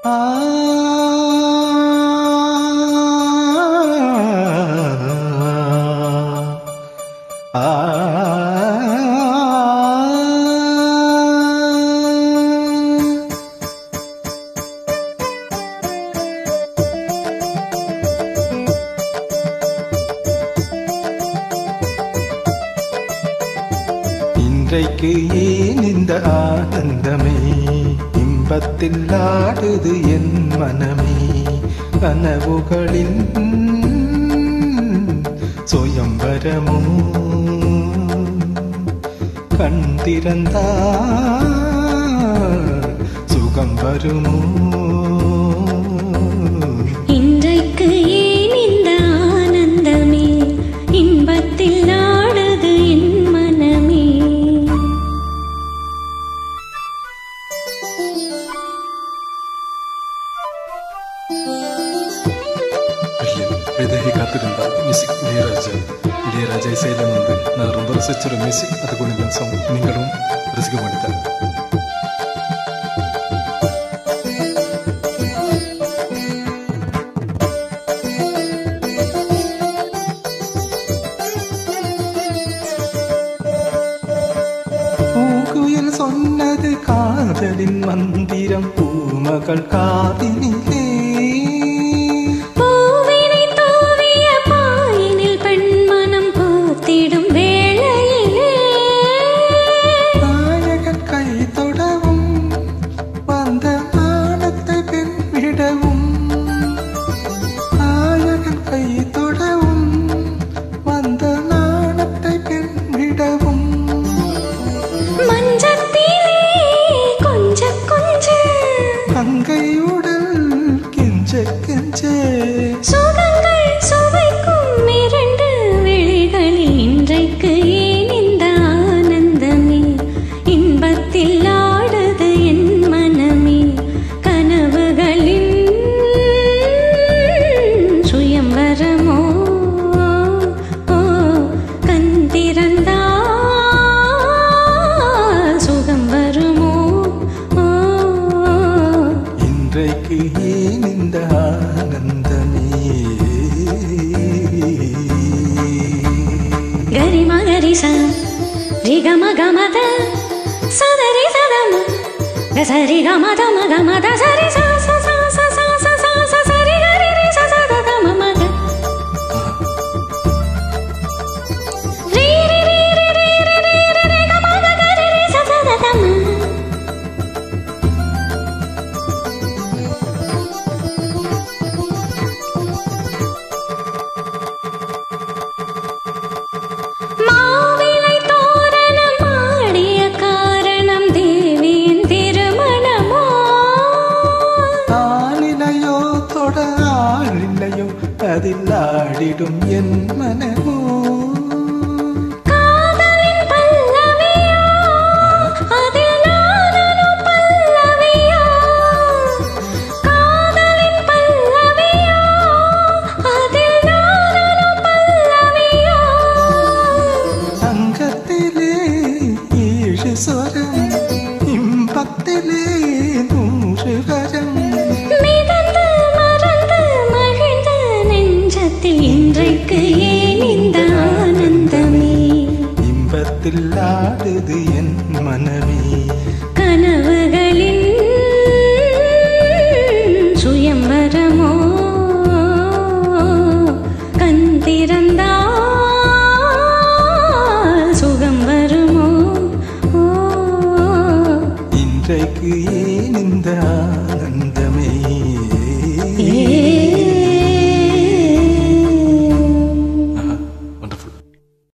இன்றைக்கு ஏன் இந்த ஆனந்தமே, இன்பத்தில் ஆடுது என் மனமே. கனவுகளின் சுயம்பரமோ கண் திறந்தால் சுகம் வருமோ. இன்றைக்கு ஏன் இந்த ஆனந்தமே, இன்பத்தில் ஆடுது என் மனமே. விதகை காத்திருந்தால் மியூசிக் இளையராஜா. இளையராஜா இசையில வந்து நான் ரொம்ப ரசிச்ச ஒரு மியூசிக். அது கூட இந்த சாங் நீங்களும் ரசிக்க மாட்டேன். பூங்குயில் சொன்னது காதலின் மந்திரம் பூமகள் காதினிலே. சுகங்கள் சுவைக்கும் இரண்டு விழிகளில் இன்றைக்கு ஏன் இந்த ஆனந்தமே, இன்பத்தில் ஆடுது என் மனமே. கனவுகளின் சுயம்பரமோ கண் திறந்தால் சுகம் வருமோ. இன்றைக்கு ஏன் இந்த ஆனந்தமே. கரி மகரி ச ரி கம கமத சதரி சதம கசரி கமத மகமத சரி ச ச ச ச ச ச ச ச சரி கரி ரி ச ச த த ம மக ரி ரி ரி ரி ரி ரி ரி ரி கம க கரி ரி ச ச த த ம. அதில் ஆடிடும் என் மனமே.